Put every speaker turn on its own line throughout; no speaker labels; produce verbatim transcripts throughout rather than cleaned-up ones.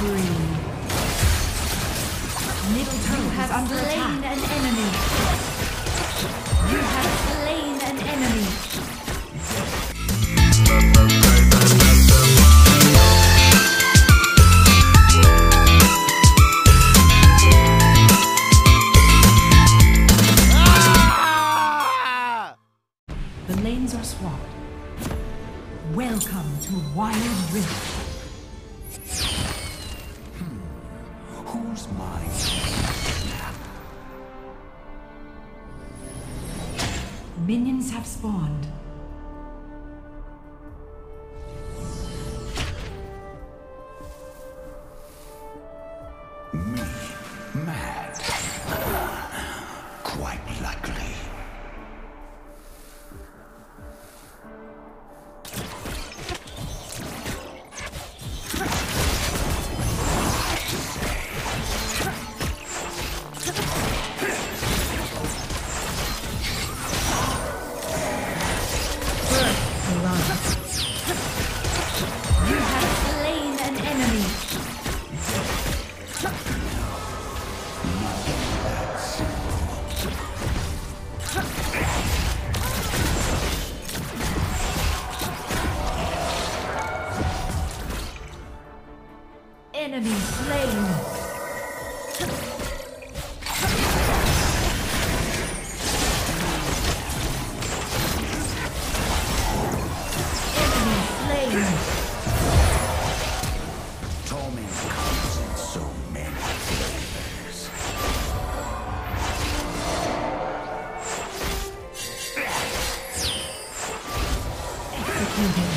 spree. Middle turret is under attack.
Slain an enemy. You have slain an enemy.
The lanes are swapped. Welcome to Wild Rift.
Hmm. Who's mine?
Minions have spawned.
Me? Mad? Quite likely.
You have slain an enemy. Enemy slain. Enemy slain.
Torment comes in so many flavors.
Executed.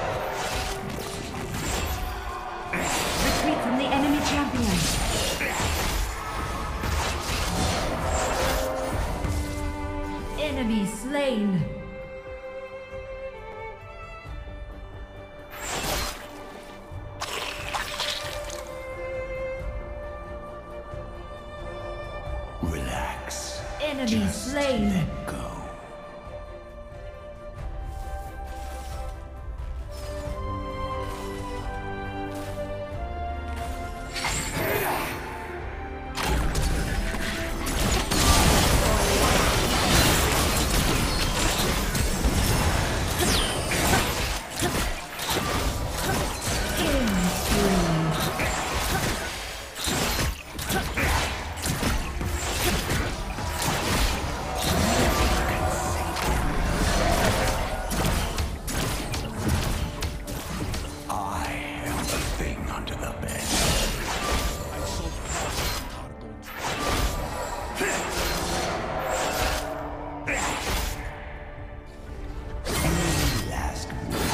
Retreat from the enemy champion.
Enemy slain.
Relax.
Enemy
Just
slain.
let go.
Killing spree.
I am the thing under the bed. Any last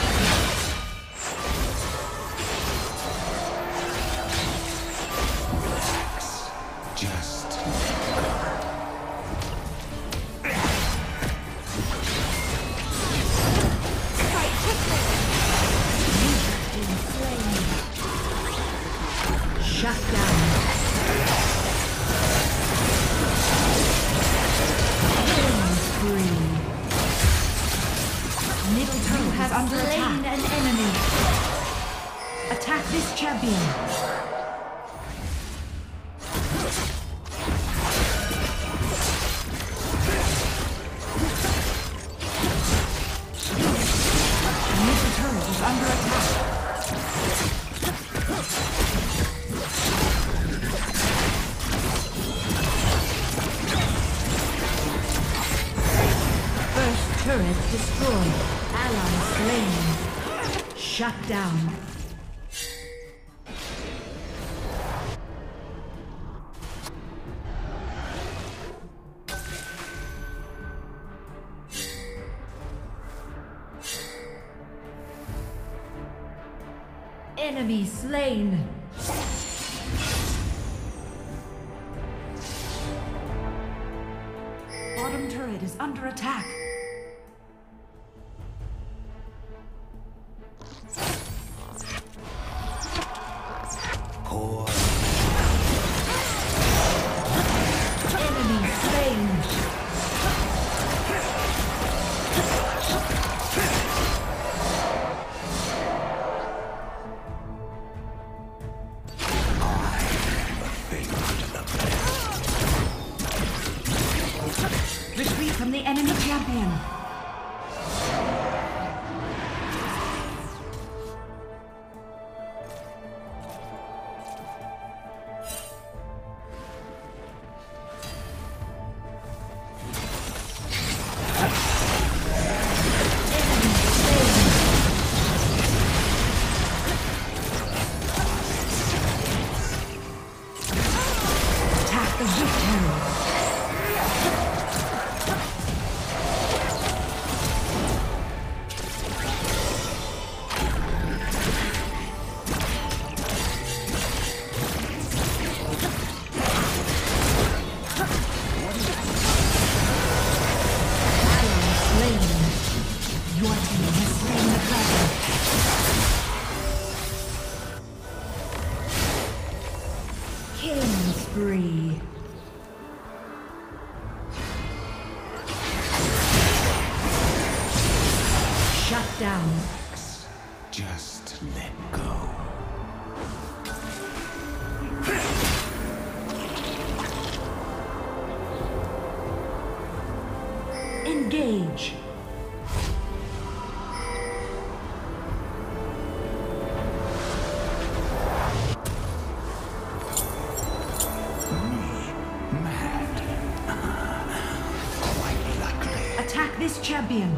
relax. Just
Shut down. Killing spree. Middle
You
turret is
have
under
slain
attack.
an enemy.
Attack this champion. Middle turret is under attack. First turret destroyed. Ally slain. Shut down.
Enemy slain.
Bottom turret is under attack.
poor.
Enemy slain.
from the enemy champion. Killing spree. Shut down.
Just let go.
Engage. Attack this champion.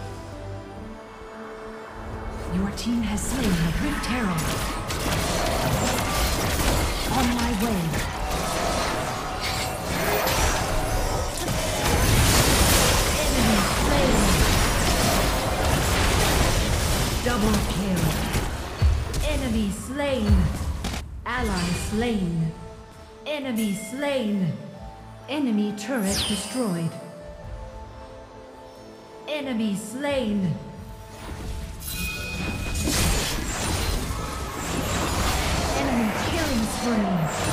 Your team has slain the Rift Herald. On my way. Enemy slain. Double kill. Enemy slain. Ally slain. Enemy slain. Enemy turret destroyed. Enemy slain. Enemy killing spree.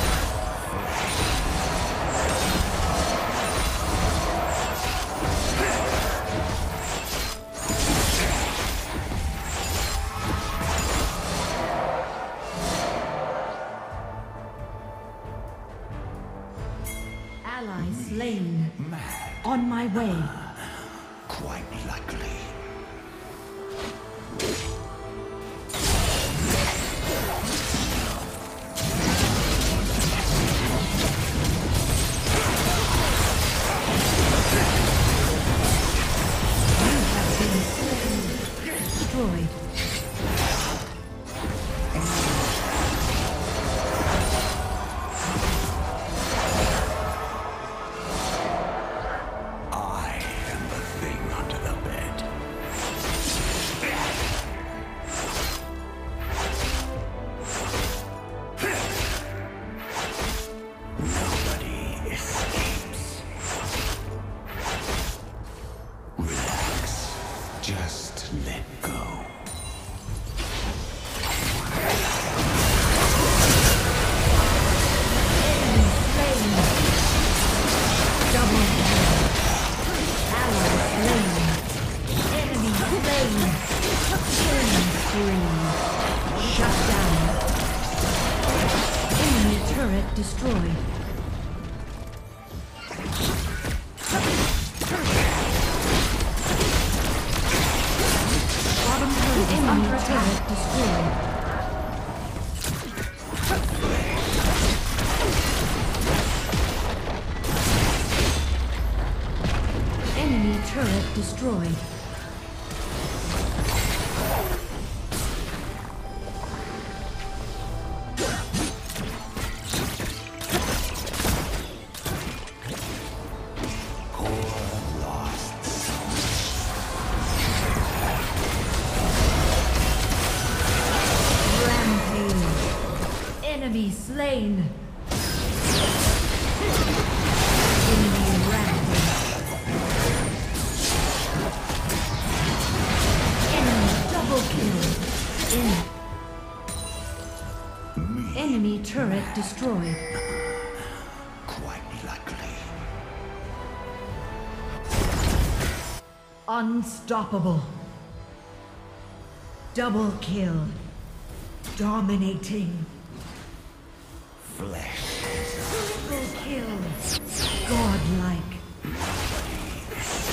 Ally slain. On my way.
Quite likely.
You have been slain. Destroyed.
Just let go.
Enemy slain. Double kill. Ally slain. Enemy slain. Killing spree. Shut down. Enemy turret destroyed. Enemy turret destroyed. Enemy turret destroyed. Enemy slain. Enemy rampage. Enemy double kill. En Enemy turret destroyed.
Quite likely.
Unstoppable. Double kill. Dominating.
Flesh.
Triple kill. Godlike.
Nobody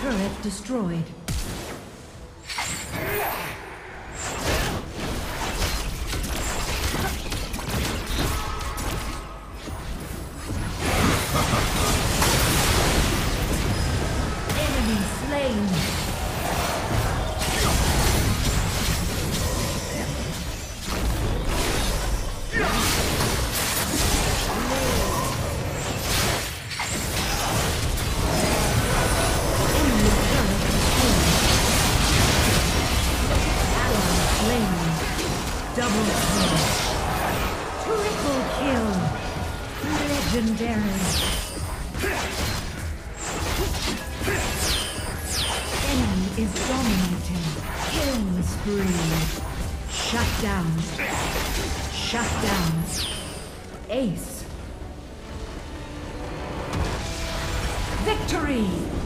turret destroyed. Enemy slain. Double kill. Triple kill. Legendary. Enemy is dominating. Killing spree. Shut down. Shut down. Ace. Victory!